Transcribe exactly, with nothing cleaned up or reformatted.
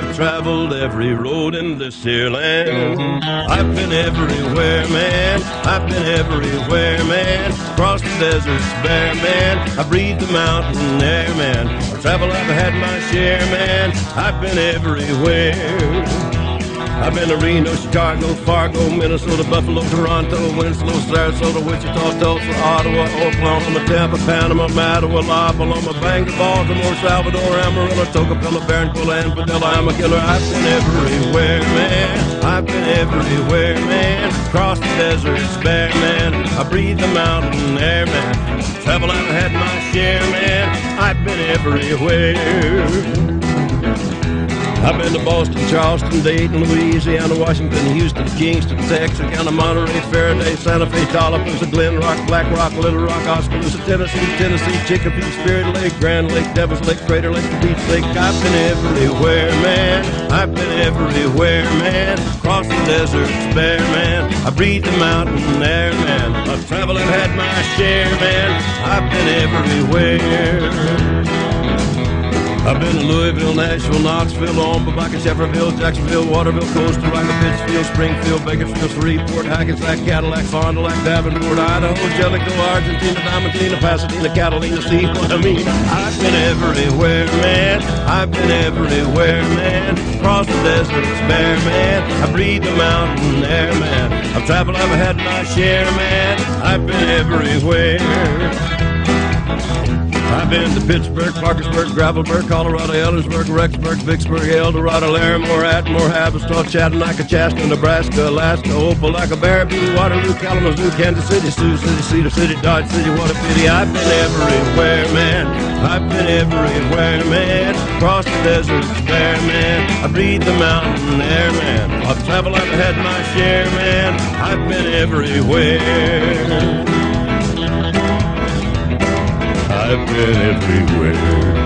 I've traveled every road in this here land. I've been everywhere, man. I've been everywhere, man. Crossed the deserts bare, man. I breathed the mountain air, man. I've traveled, I've had my share, man. I've been everywhere. I've been to Reno, Chicago, Fargo, Minnesota, Buffalo, Toronto, Winslow, Sarasota, Wichita, Tulsa, Ottawa, Oklahoma, Tampa, Panama, Mattawa, La Paloma, Bangor, Baltimore, Salvador, Amarillo, Tocopilla, Barranquilla, and Padilla. I'm a killer. I've been everywhere, man. I've been everywhere, man. Crossed the deserts bare, man. I breathe the mountain air, man. Travel, I've had my share, man. I've been everywhere. I've been to Boston, Charleston, Dayton, Louisiana, Washington, Houston, Kingston, Texarkana, Monterey, Faraday, Santa Fe, Tallapoosa, Glen Rock, Black Rock, Little Rock, Oskaloosa, Tennessee, Tennessee, Chicopee, Spirit Lake, Grand Lake, Devil's Lake, Crater Lake, Beach Lake. I've been everywhere, man. I've been everywhere, man. Crossed the deserts bare, man. I breathe the mountain air, man. I've traveled and had my share, man. I've been everywhere. I've been to Louisville, Nashville, Knoxville, Omaha, Shefferville, Jacksonville, Waterville, Costa Rica, Pittsfield, Springfield, Bakersfield, Shreveport, Hackensack, Cadillac, Fond du Lac, Davenport, Idaho, Jellicoe, Argentina, Diamantina, Pasadena, Catalina, see what I mean? I've been everywhere, man. I've been everywhere, man. Crossed the deserts bare, man. I breathe the mountain air, man. I've traveled, I've had my share, man. I've been everywhere. I've been to Pittsburgh, Parkersburg, Gravelburg, Colorado, Ellersburg, Rexburg, Vicksburg, Eldorado, Larimore, Atmore, Haverstraw, Chattanooga, Chaska, Nebraska, Alaska, Opelika, Baraboo, Waterloo, Kalamazoo, Kansas City, Sioux City, Cedar City, Dodge City. What a pity. I've been everywhere, man. I've been everywhere, man. Crossed the deserts bare, man. I breathe the mountain air, man. I've traveled, I've had my share, man. I've been everywhere. I've been everywhere.